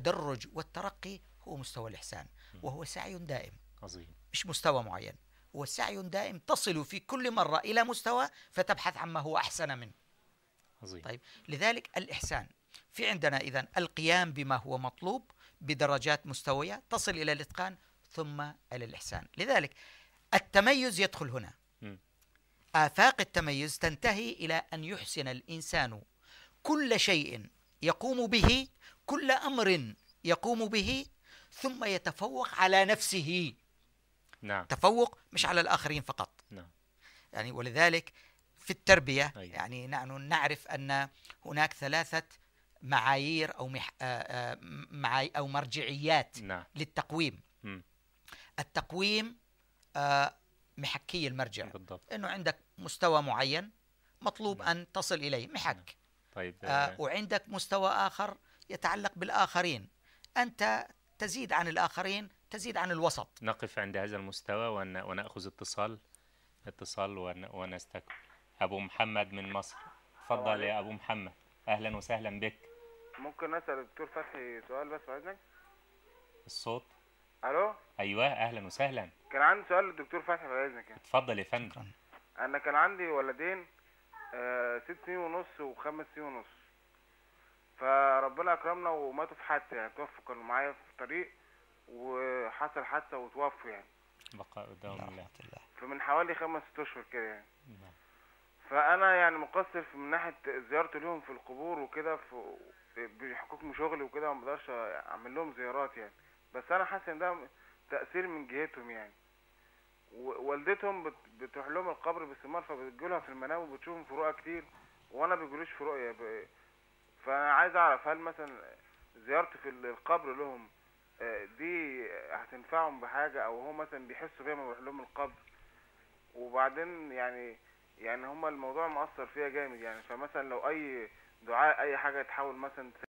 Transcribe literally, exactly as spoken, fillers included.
التدرج والترقي هو مستوى الإحسان، وهو سعي دائم. عظيم. مش مستوى معين، هو سعي دائم تصل في كل مرة إلى مستوى فتبحث عما هو أحسن منه. عظيم. طيب، لذلك الإحسان في عندنا إذن القيام بما هو مطلوب بدرجات مستوية تصل إلى الإتقان ثم إلى الإحسان. لذلك التميز يدخل هنا. م. آفاق التميز تنتهي إلى أن يحسن الإنسان كل شيء يقوم به، كل أمر يقوم به، ثم يتفوق على نفسه. نعم. تفوق مش على الآخرين فقط. نعم. يعني ولذلك في التربية أيوة. يعني نحن نعرف أن هناك ثلاثة معايير أو مح... معاي... أو مرجعيات نعم. للتقويم. م. التقويم محكي المرجع، بالضبط. أنه عندك مستوى معين مطلوب نعم. أن تصل إليه محك. نعم. طيب. آه وعندك مستوى آخر يتعلق بالآخرين، أنت تزيد عن الآخرين، تزيد عن الوسط. نقف عند هذا المستوى ون... ونأخذ اتصال اتصال ون... ونستكمل. أبو محمد من مصر، تفضل يا أبو محمد، أهلا وسهلا بك. ممكن أسأل الدكتور فتحي سؤال بس بعد إذنك؟ الصوت. ألو. أيوه أهلا وسهلا. كان عندي سؤال للدكتور فتحي بعد إذنك يعني. اتفضل يا فندم. أنا كان عندي ولدين آه ست سنين ونص وخمس سنين ونص، فربنا أكرمنا وماتوا في حادثة، يعني توفوا، كانوا معايا في الطريق وحصل حادثة وتوفوا يعني. بقاء قدام الله. فمن حوالي خمس ست أشهر كده يعني. نعم. فأنا يعني مقصر من ناحية زيارته لهم في القبور وكده، بحكم شغلي وكده ما بقدرش أعمل لهم زيارات يعني، بس أنا حاسس إن ده تأثير من جهتهم يعني. والدتهم بتروح لهم القبر باستمرار، فبتجيلها في المنام وبتشوفهم في رؤى كتير، وأنا بيجوليش في رؤية ب... فأنا عايز أعرف هل مثلا زيارتي في القبر لهم دي هتنفعهم بحاجة، أو هو مثلا بيحسوا بيها ما بيروح لهم القبر. وبعدين يعني يعني هما الموضوع مؤثر فيها جامد يعني، فمثلا لو أي دعاء أي حاجة تحاول مثلا